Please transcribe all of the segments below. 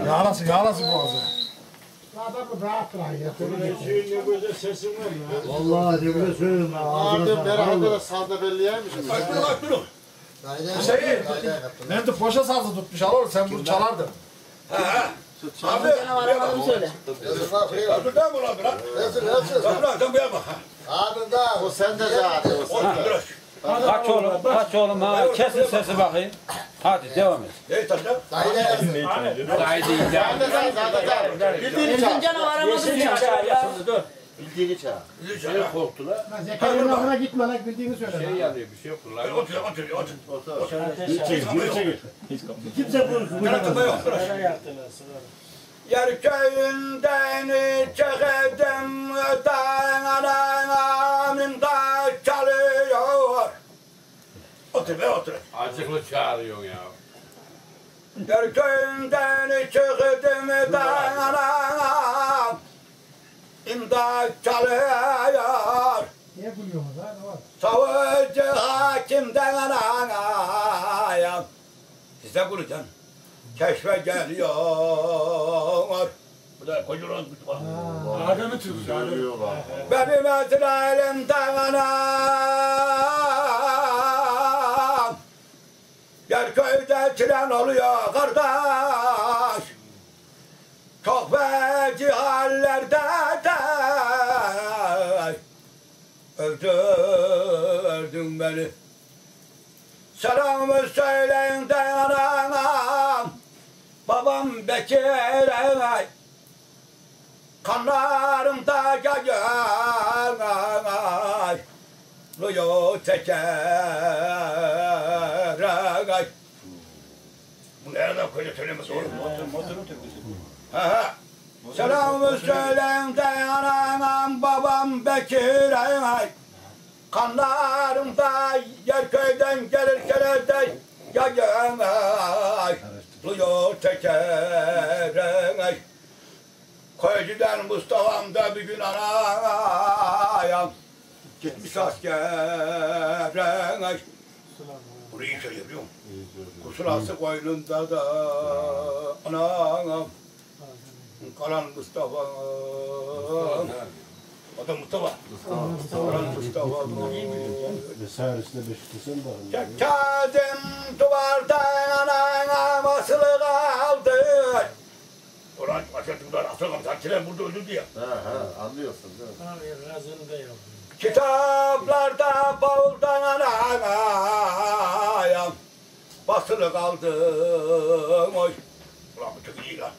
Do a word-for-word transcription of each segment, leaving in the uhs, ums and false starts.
Yağlasın, yağlasın boğazı. Adamı rahat bırak ya. Hüseyin ne güzel sesin var ya. Vallahi ne güzel söylüyorum. Abi beraber de sağda belli yermişim. Bak dur bak dur. Hüseyin, ben de poşa sazı tutmuş alır, sen bunu çalardın. He he. Abi, Canavarı söyle. dur ben buna bırak. Nasıl nasıl? Bak bırak, sen buraya bak. Abi da o sende zaten. Kaç oğlum, kaç oğlum ha, kesin sesi bakayım. Hadi devam et. Ne taşlar? Dayı ne? Haydi ya. Dayı dayı dayı dayı. Bildiğini Bizim çağır. canavarımızı çağır ya. Bildiğini çağır. Şey korktular. Zekanın lafına gitme lan bildiğini söyle. Şey yanıyor, bir şey yok. Otur, otur, otur. Kimse konuşmuyor. Yaratma yok. Yer köyünden çıktım, dağın da çalıyor. Otur be otur. Acıklı çağırıyorsun ya. Yer köyünden çıktım, dağın imdat çalıyor. Niye gülüyorsunuz ha? Ne var? Savcı hakimden anaya. Siz de kulacaksın. Keşfe geliyor. Bu da kocaman bir var. Adamı söylüyorlar. Benim elimden anam. Yer köyde tren oluyor kardeş. Çok feci hallerde de öldürdün beni. Selamı söyleyin de anam. Babam Bekir'e kanlarımda yayar. Luyo teker. Bu nereden koydu söylemez olur mu? Motorun tepkisi. Ha ha. Selamı söyleyin de anam babam Bekir'e kanlarımda yer köyden gelir gelir de yayar. Luyo teker. Koyucudan Mustafa'm da bir gün anayam gitmiş askere. Burayı söylüyor musun? Kusurası koynunda da anam kalan Mustafa'm. O da Mustafa. Kalan Mustafa'm. Vesairesi de Beşiktaş'ın da. Kağıdım duvardan anam asılı kaldı. Ulan açıldılar, asılmamış. Hakçiler burada öldürdü ya. Ha ha anlıyorsun değil mi? Abi razını da yok. Kitaplarda bavuldan anayam basılı kaldım oy. Ulan bu çok iyi lan.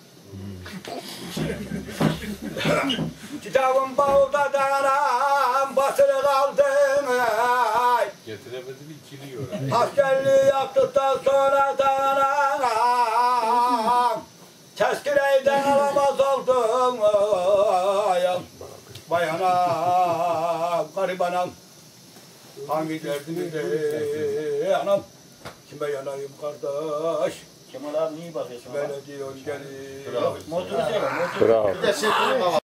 Kitabım bavulda anam basılı kaldım ay. Getiremedi bir kiliyor. Askerliği yaptıktan sonra da anam tezkireyden alamaz oldum ayam. Vay anam, garip anam. Hangi derdimi de anam. Kime yanayım kardeş? Kemal abi niye bakıyorsun? Kime ne diyorsun gelin? Motoru söyle. Bir de şey